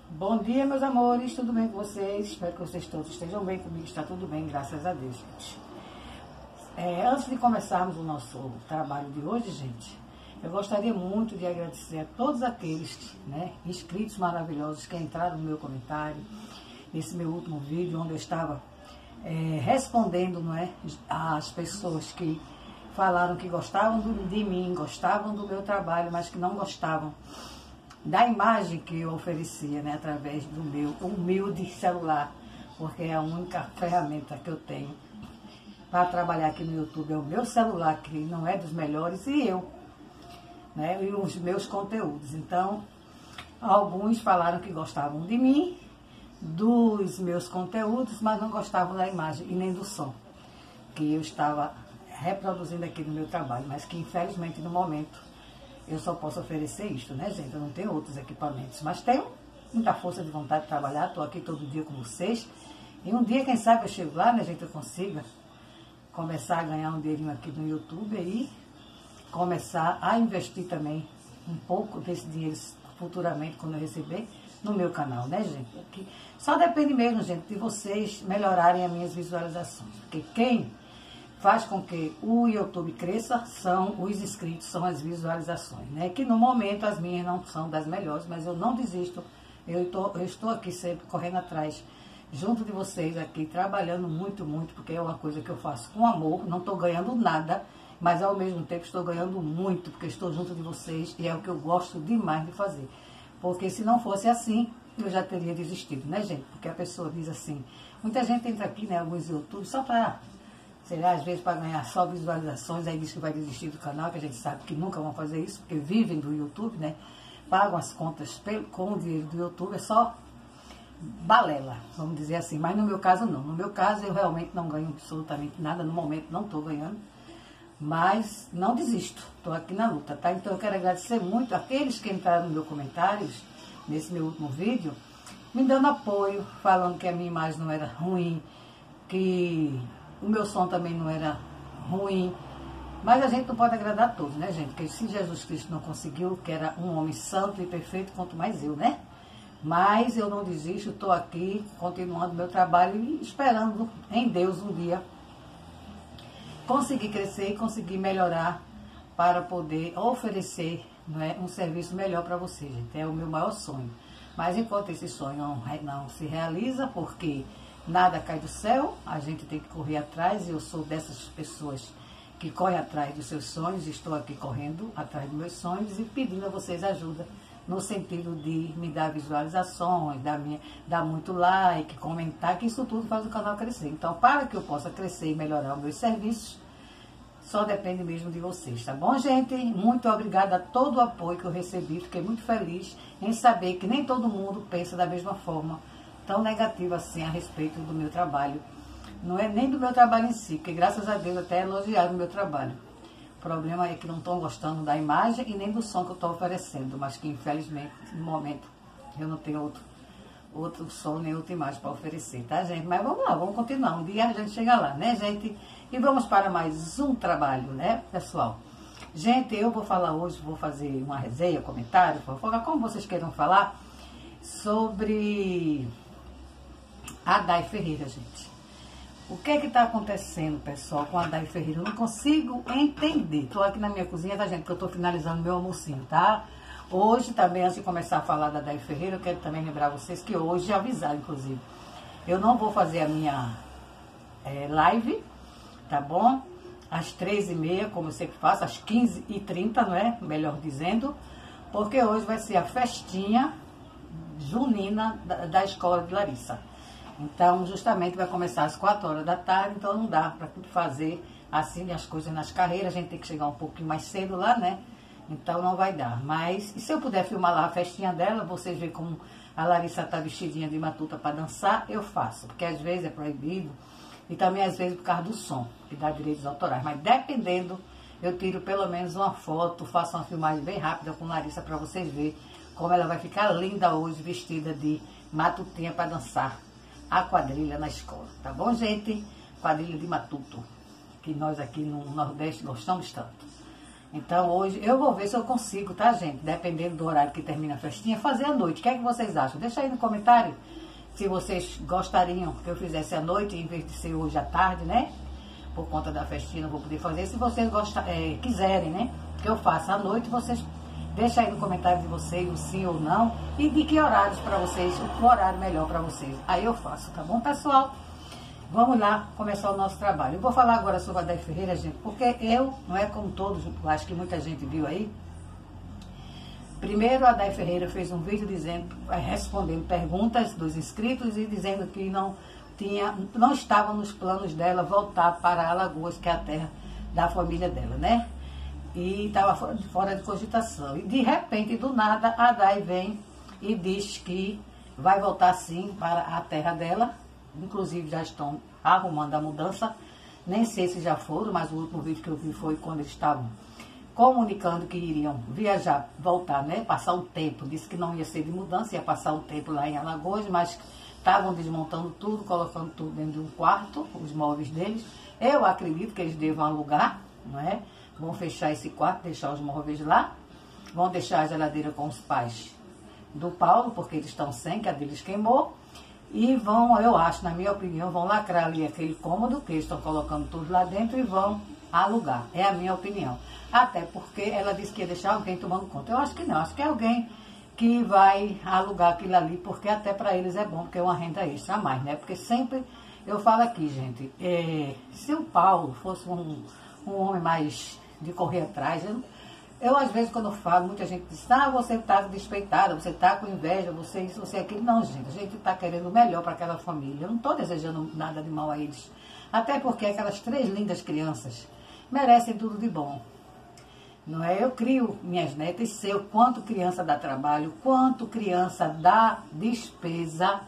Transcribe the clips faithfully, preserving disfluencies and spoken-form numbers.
Bom dia, meus amores, tudo bem com vocês? Espero que vocês todos estejam bem comigo, está tudo bem, graças a Deus, gente. É, antes de começarmos o nosso trabalho de hoje, gente, eu gostaria muito de agradecer a todos aqueles, né, inscritos maravilhosos que entraram no meu comentário, nesse meu último vídeo, onde eu estava é, respondendo, não é, às pessoas que falaram que gostavam do, de mim, gostavam do meu trabalho, mas que não gostavam da imagem que eu oferecia, né, através do meu humilde celular, porque é a única ferramenta que eu tenho para trabalhar aqui no YouTube, é o meu celular, que não é dos melhores, e eu, né, e os meus conteúdos. Então, alguns falaram que gostavam de mim, dos meus conteúdos, mas não gostavam da imagem e nem do som que eu estava reproduzindo aqui no meu trabalho, mas que infelizmente no momento eu só posso oferecer isto, né, gente? Eu não tenho outros equipamentos, mas tenho muita força de vontade de trabalhar, estou aqui todo dia com vocês. E um dia, quem sabe, eu chego lá, né, gente, eu consiga começar a ganhar um dinheirinho aqui no YouTube e começar a investir também um pouco desse dinheiro futuramente, quando eu receber, no meu canal, né, gente? Porque só depende mesmo, gente, de vocês melhorarem as minhas visualizações. Porque quem faz com que o YouTube cresça são os inscritos, são as visualizações, né? Que no momento as minhas não são das melhores, mas eu não desisto. Eu, tô, eu estou aqui sempre correndo atrás, junto de vocês aqui, trabalhando muito, muito, porque é uma coisa que eu faço com amor, não estou ganhando nada, mas ao mesmo tempo estou ganhando muito, porque estou junto de vocês e é o que eu gosto demais de fazer. Porque se não fosse assim, eu já teria desistido, né, gente? Porque a pessoa diz assim, muita gente entra aqui, né, alguns YouTube, só para... Será, às vezes, para ganhar só visualizações, aí diz que vai desistir do canal, que a gente sabe que nunca vão fazer isso, porque vivem do YouTube, né? Pagam as contas com o dinheiro do YouTube, é só balela, vamos dizer assim. Mas no meu caso, não. No meu caso, eu realmente não ganho absolutamente nada. No momento, não estou ganhando. Mas não desisto. Estou aqui na luta, tá? Então, eu quero agradecer muito àqueles que entraram no meu comentários, nesse meu último vídeo, me dando apoio, falando que a minha imagem não era ruim, que o meu som também não era ruim, mas a gente não pode agradar a todos, né, gente? Porque se Jesus Cristo não conseguiu, que era um homem santo e perfeito, quanto mais eu, né? Mas eu não desisto, estou aqui, continuando meu trabalho e esperando em Deus um dia conseguir crescer e conseguir melhorar para poder oferecer, não é, um serviço melhor para vocês, gente. É o meu maior sonho. Mas enquanto esse sonho não, não se realiza, porque nada cai do céu, a gente tem que correr atrás, e eu sou dessas pessoas que correm atrás dos seus sonhos, estou aqui correndo atrás dos meus sonhos e pedindo a vocês ajuda, no sentido de me dar visualizações, dar, minha, dar muito like, comentar, que isso tudo faz o canal crescer. Então, para que eu possa crescer e melhorar os meus serviços, só depende mesmo de vocês, tá bom, gente? Muito obrigada a todo o apoio que eu recebi, fiquei muito feliz em saber que nem todo mundo pensa da mesma forma, tão negativa assim a respeito do meu trabalho. Não é nem do meu trabalho em si, porque graças a Deus até elogiaram o meu trabalho. O problema é que não estão gostando da imagem e nem do som que eu estou oferecendo, mas que infelizmente no momento eu não tenho outro, outro som nem outra imagem para oferecer, tá, gente? Mas vamos lá, vamos continuar, um dia a gente chega lá, né, gente? E vamos para mais um trabalho, né, pessoal? Gente, eu vou falar hoje, vou fazer uma resenha, comentário, fofoca, como vocês queiram falar, sobre a Day Ferreira, gente. O que é que está acontecendo, pessoal, com a Day Ferreira? Eu não consigo entender. Estou aqui na minha cozinha, tá, gente? Que eu estou finalizando meu almocinho, tá? Hoje também, antes de começar a falar da Day Ferreira, eu quero também lembrar vocês que hoje, avisar, inclusive, eu não vou fazer a minha é, live, tá bom? Às três e meia, como eu sempre faço, às quinze e trinta, não é? Melhor dizendo, porque hoje vai ser a festinha junina da, da escola de Larissa. Então, justamente vai começar às quatro horas da tarde, então não dá para fazer assim as coisas nas carreiras, a gente tem que chegar um pouquinho mais cedo lá, né? Então não vai dar. Mas, e se eu puder filmar lá a festinha dela, vocês verem como a Larissa tá vestidinha de matuta para dançar, eu faço. Porque às vezes é proibido, e também às vezes por causa do som, que dá direitos autorais. Mas dependendo, eu tiro pelo menos uma foto, faço uma filmagem bem rápida com Larissa para vocês verem como ela vai ficar linda hoje, vestida de matutinha para dançar a quadrilha na escola, tá bom, gente? Quadrilha de matuto, que nós aqui no Nordeste gostamos tanto. Então hoje eu vou ver se eu consigo, tá, gente? Dependendo do horário que termina a festinha, fazer à noite. O que é que vocês acham? Deixa aí no comentário se vocês gostariam que eu fizesse à noite, em vez de ser hoje à tarde, né? Por conta da festinha não vou poder fazer. Se vocês gostar, é, quiserem, né? Que eu faça à noite, vocês deixa aí no comentário de vocês o sim ou não. E de que horários para vocês, o horário melhor para vocês. Aí eu faço, tá bom, pessoal? Vamos lá começar o nosso trabalho. Eu vou falar agora sobre a Day Ferreira, gente, porque eu, não é como todos, acho que muita gente viu aí. Primeiro, a Day Ferreira fez um vídeo dizendo, respondendo perguntas dos inscritos e dizendo que não, tinha, não estava nos planos dela voltar para Alagoas, que é a terra da família dela, né? E estava fora, fora de cogitação. E de repente, do nada, a Day vem e diz que vai voltar sim para a terra dela. Inclusive já estão arrumando a mudança. Nem sei se já foram, mas o último vídeo que eu vi foi quando eles estavam comunicando que iriam viajar, voltar, né? Passar um tempo. Disse que não ia ser de mudança, ia passar um tempo lá em Alagoas, mas estavam desmontando tudo, colocando tudo dentro de um quarto, os móveis deles. Eu acredito que eles devam alugar, não é? Vão fechar esse quarto, deixar os móveis lá. Vão deixar a geladeira com os pais do Paulo, porque eles estão sem, que a deles queimou. E vão, eu acho, na minha opinião, vão lacrar ali aquele cômodo, que eles estão colocando tudo lá dentro e vão alugar. É a minha opinião. Até porque ela disse que ia deixar alguém tomando conta. Eu acho que não, acho que é alguém que vai alugar aquilo ali, porque até para eles é bom, porque é uma renda extra a mais, né? Porque sempre, eu falo aqui, gente, é, se o Paulo fosse um, um homem mais de correr atrás, eu, eu às vezes quando eu falo, muita gente diz, ah, você está despeitada, você está com inveja, você isso, você aquilo. Não, gente, a gente está querendo o melhor para aquela família. Eu não estou desejando nada de mal a eles. Até porque aquelas três lindas crianças merecem tudo de bom. Não é? Eu crio minhas netas e sei o quanto criança dá trabalho, quanto criança dá despesa.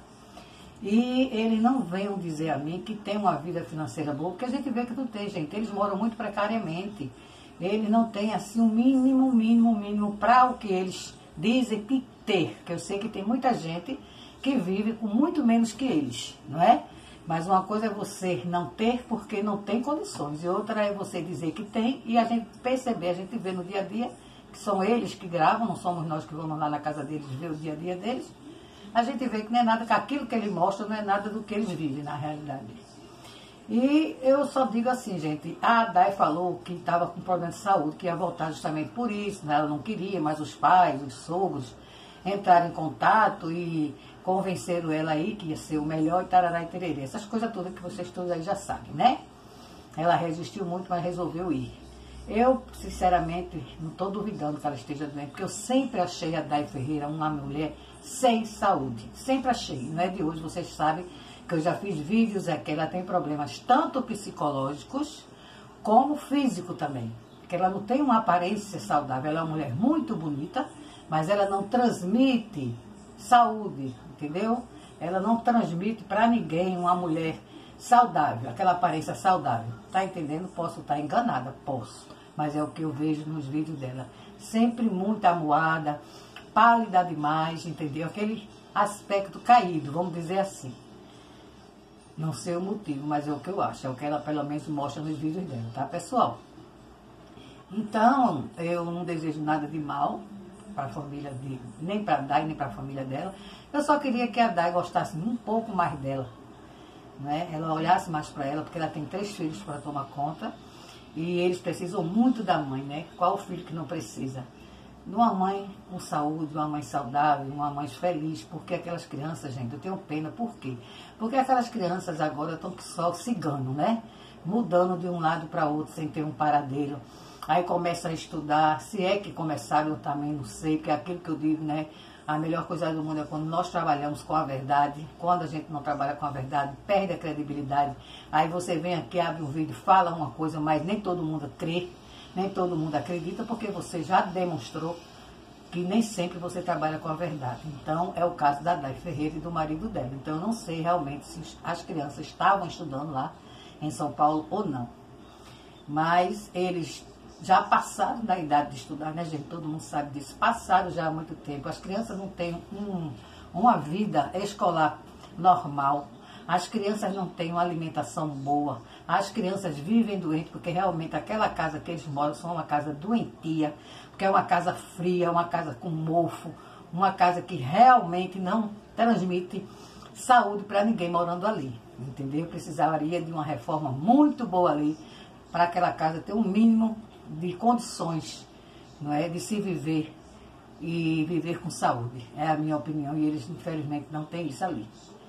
E eles não venham dizer a mim que tem uma vida financeira boa, porque a gente vê que não tem, gente. Eles moram muito precariamente. Eles não têm, assim, o um mínimo, mínimo, mínimo para o que eles dizem que ter. Que eu sei que tem muita gente que vive com muito menos que eles, não é? Mas uma coisa é você não ter porque não tem condições. E outra é você dizer que tem e a gente perceber, a gente vê no dia a dia, que são eles que gravam, não somos nós que vamos lá na casa deles ver o dia a dia deles. A gente vê que não é nada, que aquilo que ele mostra não é nada do que eles vivem na realidade. E eu só digo assim, gente, a Day falou que estava com problema de saúde, que ia voltar justamente por isso, né? Ela não queria, mas os pais, os sogros entraram em contato e convenceram ela aí que ia ser o melhor e tarará e tererê. Essas coisas todas que vocês todos aí já sabem, né? Ela resistiu muito, mas resolveu ir. Eu, sinceramente, não estou duvidando que ela esteja doente, porque eu sempre achei a Day Ferreira uma mulher sem saúde. Sempre achei. Não é de hoje, vocês sabem que eu já fiz vídeos aqui, ela tem problemas tanto psicológicos como físico também. Porque ela não tem uma aparência saudável, ela é uma mulher muito bonita, mas ela não transmite saúde, entendeu? Ela não transmite para ninguém uma mulher saudável, aquela aparência saudável. Tá entendendo? Posso estar enganada, posso. Mas é o que eu vejo nos vídeos dela. Sempre muito amuada, pálida demais, entendeu? Aquele aspecto caído, vamos dizer assim. Não sei o motivo, mas é o que eu acho. É o que ela pelo menos mostra nos vídeos dela, tá, pessoal? Então, eu não desejo nada de mal para a família dele, nem para a Day, nem para a família dela. Eu só queria que a Day gostasse um pouco mais dela, né? Ela olhasse mais para ela, porque ela tem três filhos para tomar conta e eles precisam muito da mãe, né? Qual o filho que não precisa? De uma mãe com saúde, uma mãe saudável, uma mãe feliz, porque aquelas crianças, gente, eu tenho pena, por quê? Porque aquelas crianças agora estão só cigano, né? Mudando de um lado para outro sem ter um paradeiro. Aí começam a estudar, se é que começaram, eu também não sei, que é aquilo que eu digo, né? A melhor coisa do mundo é quando nós trabalhamos com a verdade. Quando a gente não trabalha com a verdade, perde a credibilidade. Aí você vem aqui, abre um vídeo, fala uma coisa, mas nem todo mundo crê, nem todo mundo acredita, porque você já demonstrou que nem sempre você trabalha com a verdade. Então, é o caso da Day Ferreira e do marido dela. Então, eu não sei realmente se as crianças estavam estudando lá em São Paulo ou não. Mas eles já passaram da idade de estudar, né, gente? Todo mundo sabe disso. Passaram já há muito tempo. As crianças não têm um, uma vida escolar normal. As crianças não têm uma alimentação boa. As crianças vivem doentes, porque realmente aquela casa que eles moram são uma casa doentia, porque é uma casa fria, uma casa com mofo, uma casa que realmente não transmite saúde para ninguém morando ali, entendeu? Precisaria de uma reforma muito boa ali, para aquela casa ter um mínimo de condições, não é, de se viver e viver com saúde. É a minha opinião, e eles infelizmente não têm isso ali.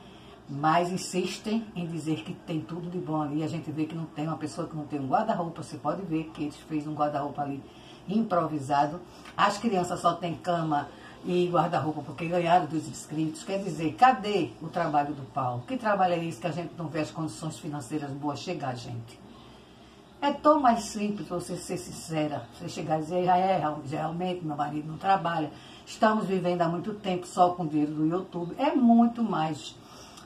Mas insistem em dizer que tem tudo de bom ali. A gente vê que não tem uma pessoa que não tem um guarda-roupa. Você pode ver que eles fez um guarda-roupa ali improvisado. As crianças só têm cama e guarda-roupa porque ganharam dos inscritos. Quer dizer, cadê o trabalho do Paulo? Que trabalho é esse que a gente não vê as condições financeiras boas chegar, gente? É tão mais simples você ser sincera, você chegar e dizer, já é, realmente meu marido não trabalha, estamos vivendo há muito tempo só com o dinheiro do YouTube. É muito mais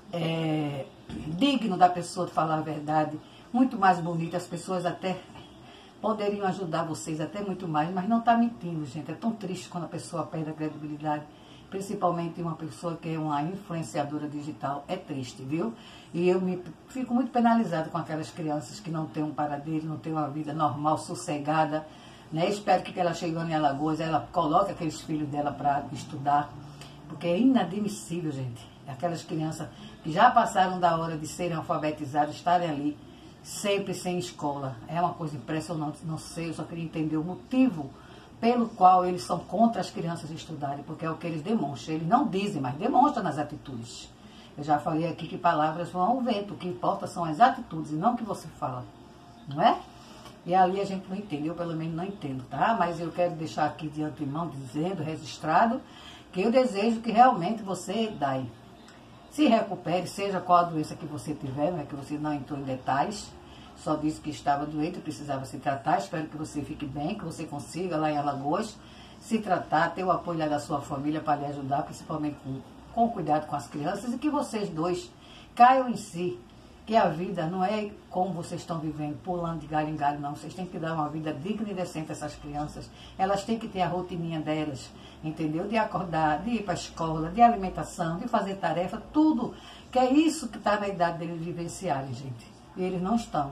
é, digno da pessoa falar a verdade, muito mais bonito, as pessoas até poderiam ajudar vocês até muito mais, mas não está mentindo, gente. É tão triste quando a pessoa perde a credibilidade, principalmente uma pessoa que é uma influenciadora digital. É triste, viu? E eu me fico muito penalizada com aquelas crianças que não têm um paradeiro, não têm uma vida normal, sossegada, né? Espero que ela chegando em Alagoas, ela coloque aqueles filhos dela para estudar, porque é inadmissível, gente. Aquelas crianças que já passaram da hora de serem alfabetizadas, estarem ali, sempre sem escola. É uma coisa impressionante, não sei, eu só queria entender o motivo pelo qual eles são contra as crianças estudarem, porque é o que eles demonstram. Eles não dizem, mas demonstram nas atitudes. Eu já falei aqui que palavras vão ao vento, o que importa são as atitudes e não o que você fala, não é? E ali a gente não entende, eu pelo menos não entendo, tá? Mas eu quero deixar aqui de antemão, dizendo, registrado, que eu desejo que realmente você, Dai, se recupere, seja qual a doença que você tiver, não é que você não entrou em detalhes, só disse que estava doente, precisava se tratar. Espero que você fique bem, que você consiga lá em Alagoas se tratar, ter o apoio lá da sua família para lhe ajudar, principalmente com, com cuidado com as crianças, e que vocês dois caiam em si, que a vida não é como vocês estão vivendo, pulando de galho em galho, não. Vocês têm que dar uma vida digna e decente a essas crianças. Elas têm que ter a rotininha delas, entendeu? De acordar, de ir para a escola, de alimentação, de fazer tarefa, tudo. Que é isso que está na idade deles vivenciarem, gente. E eles não estão.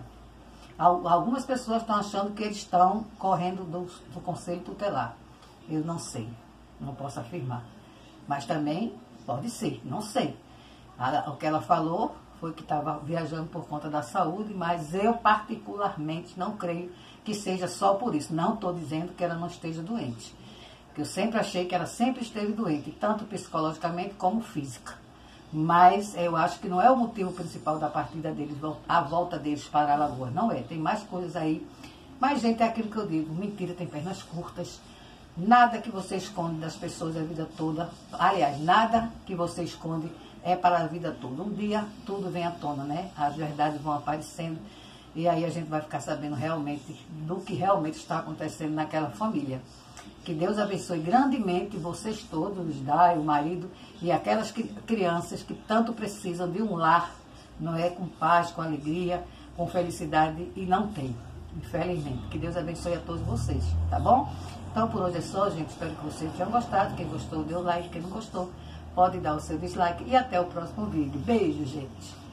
Algumas pessoas estão achando que eles estão correndo do, do conselho tutelar. Eu não sei, não posso afirmar. Mas também pode ser, não sei. A, o que ela falou foi que estava viajando por conta da saúde, mas eu particularmente não creio que seja só por isso. Não estou dizendo que ela não esteja doente. Porque eu sempre achei que ela sempre esteve doente, tanto psicologicamente como física. Mas eu acho que não é o motivo principal da partida deles, a volta deles para Alagoas. Não é, tem mais coisas aí. Mas, gente, é aquilo que eu digo, mentira tem pernas curtas. Nada que você esconde das pessoas a vida toda. Aliás, nada que você esconde é para a vida toda. Um dia tudo vem à tona, né? As verdades vão aparecendo. E aí a gente vai ficar sabendo realmente do que realmente está acontecendo naquela família. Que Deus abençoe grandemente vocês todos, os Dai, o marido e aquelas crianças que tanto precisam de um lar, não é? Com paz, com alegria, com felicidade e não tem, infelizmente. Que Deus abençoe a todos vocês, tá bom? Então por hoje é só, gente. Espero que vocês tenham gostado. Quem gostou, dê o like. Quem não gostou, pode dar o seu dislike. E até o próximo vídeo. Beijo, gente.